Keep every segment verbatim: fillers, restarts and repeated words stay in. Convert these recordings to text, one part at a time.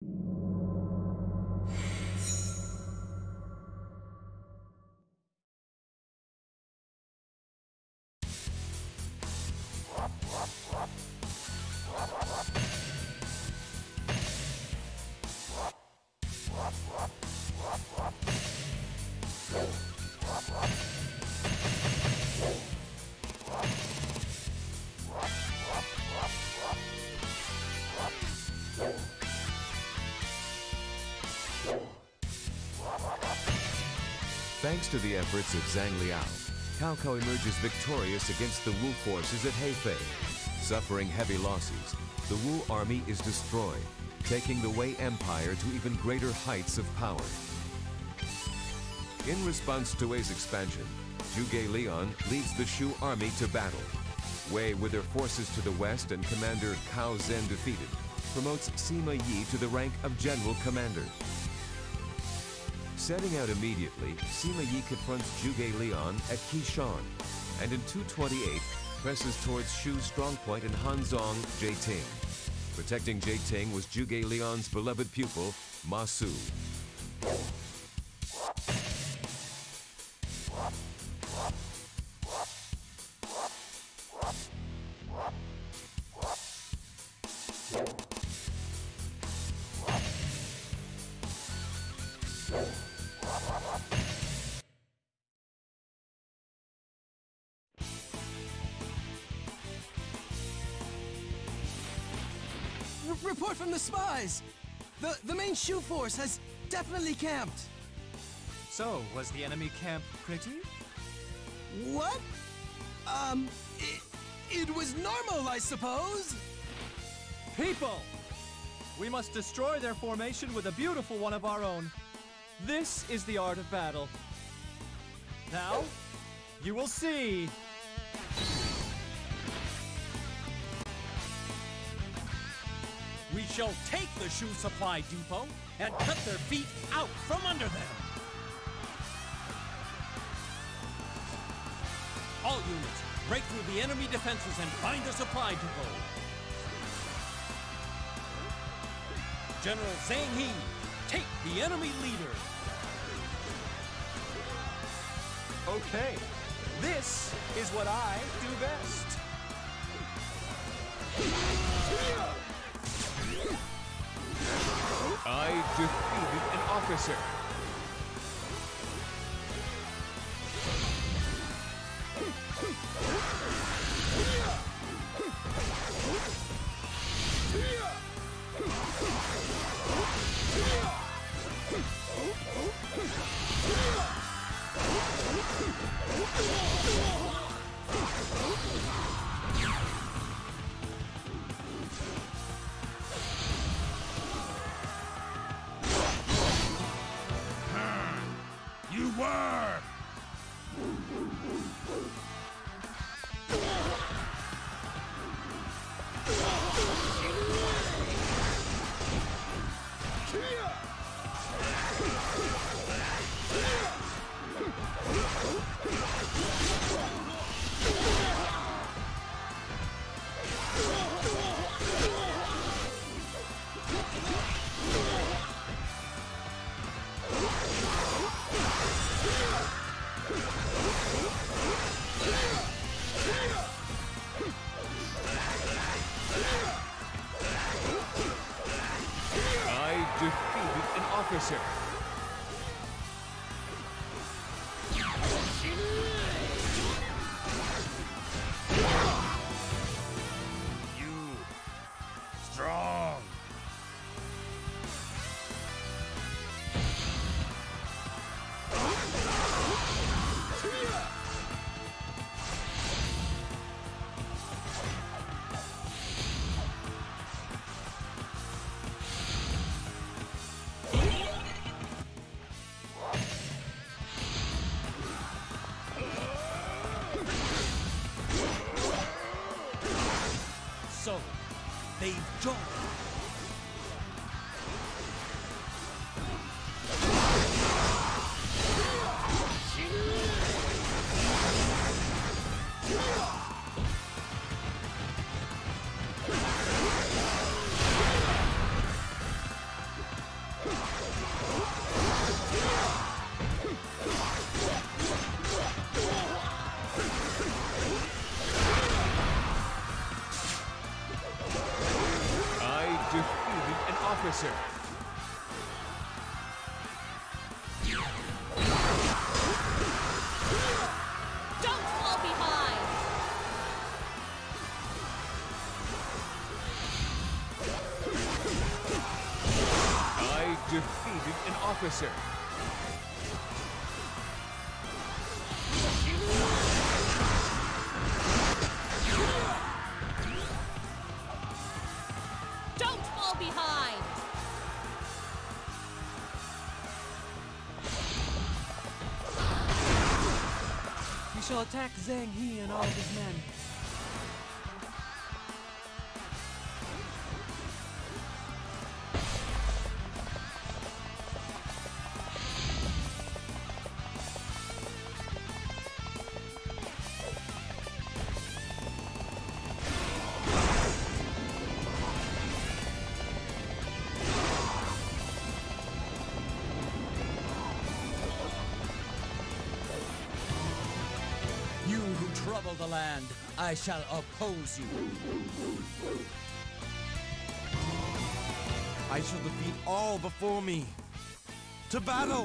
Thanks to the efforts of Zhang Liao, Cao Cao emerges victorious against the Wu forces at Hefei. Suffering heavy losses, the Wu army is destroyed, taking the Wei Empire to even greater heights of power. In response to Wei's expansion, Zhuge Liang leads the Shu army to battle. Wei, with their forces to the west and Commander Cao Zhen defeated, promotes Sima Yi to the rank of General Commander. Setting out immediately, Sima Yi confronts Zhuge Liang at Qishan, and in two twenty-eight presses towards Shu's strongpoint in Hanzhong, Jieting. Protecting Jieting was Zhuge Liang's beloved pupil, Ma Su. Report from the spies! The, the main Shu force has definitely camped. So, was the enemy camp pretty? What? Um, it, it was normal, I suppose? People! We must destroy their formation with a beautiful one of our own. This is the art of battle. Now, you will see. We shall take the Shu supply depot and cut their feet out from under them. All units, break through the enemy defenses and find the supply depot. General Zhang He, take the enemy leader. Okay, this is what I do best. I defeated an officer. You were! Officer. You strong. So, they've joined. officer. Don't fall behind! I defeated an officer. Don't fall behind! We shall attack Zhang He and all of his men. You who trouble the land, I shall oppose you. I shall defeat all before me. To battle!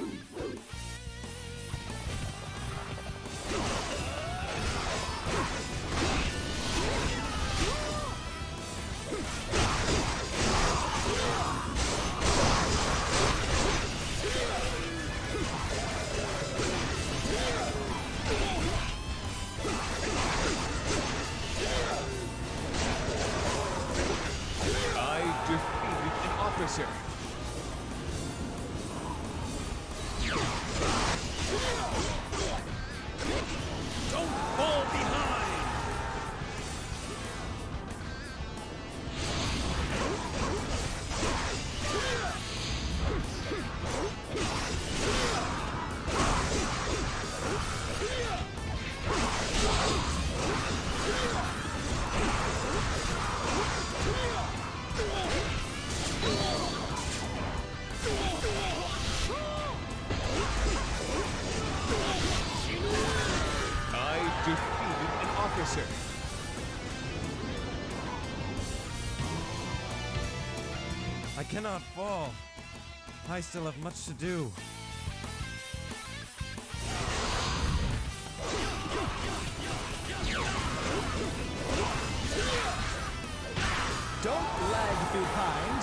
I defeated an officer. Don't fall behind! I defeated an officer. I cannot fall. I still have much to do. Don't lag behind.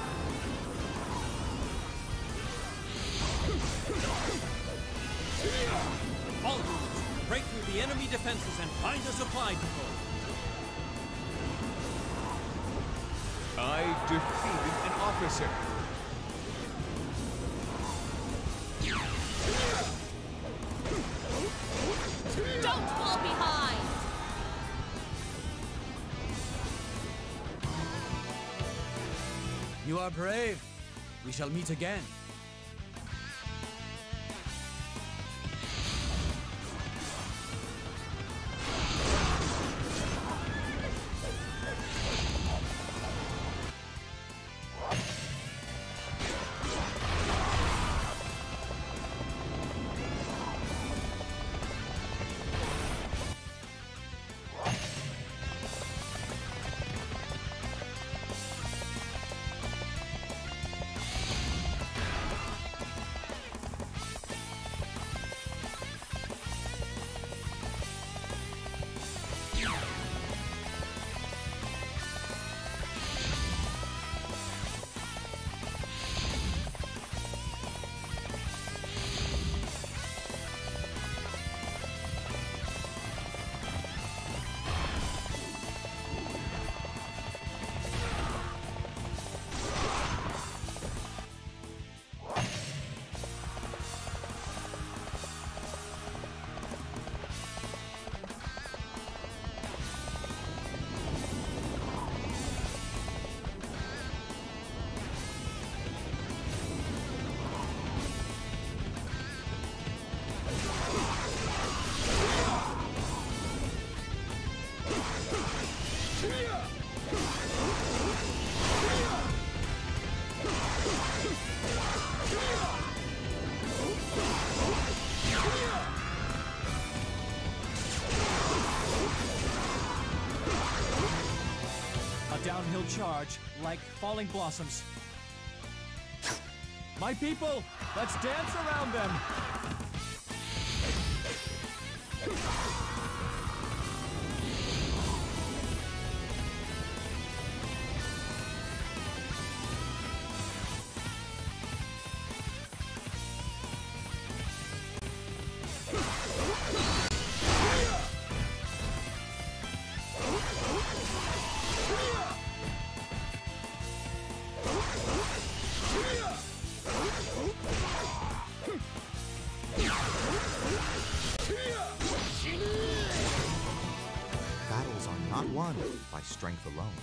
All units, break through the enemy defenses and find a supply depot. I defeated an officer. Don't fall behind! You are brave. We shall meet again. A downhill charge, like like falling blossoms. My people, let's dance around them! Battles are not won by strength alone.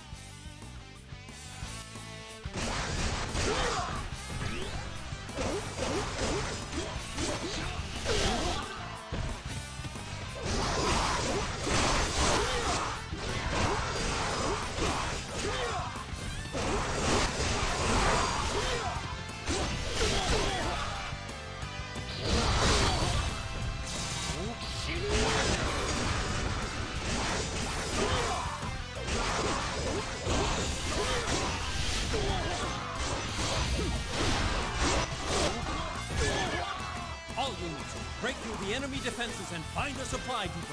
All units, break through the enemy defenses and find a supply depot.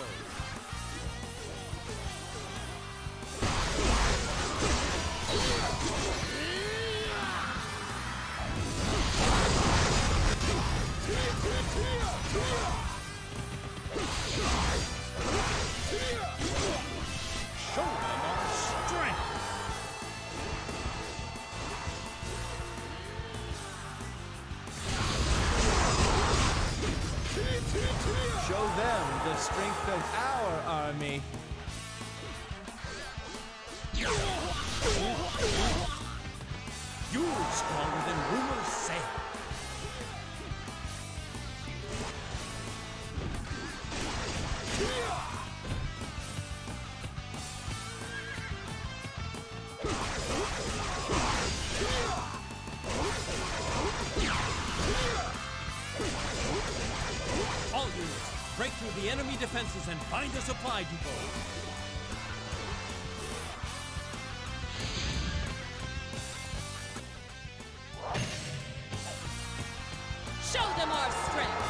Show them our strength! Show them the strength of our army. You're stronger than rumors say. All units, break through the enemy defenses and find a supply depot. Show them our strength!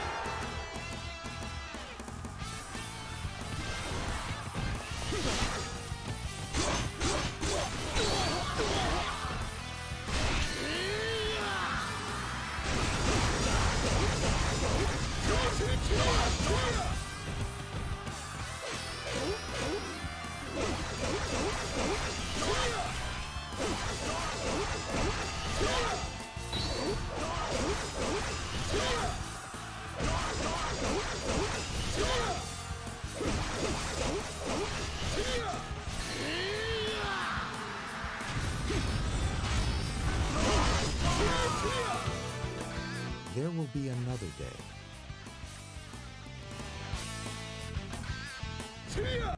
There will be another day.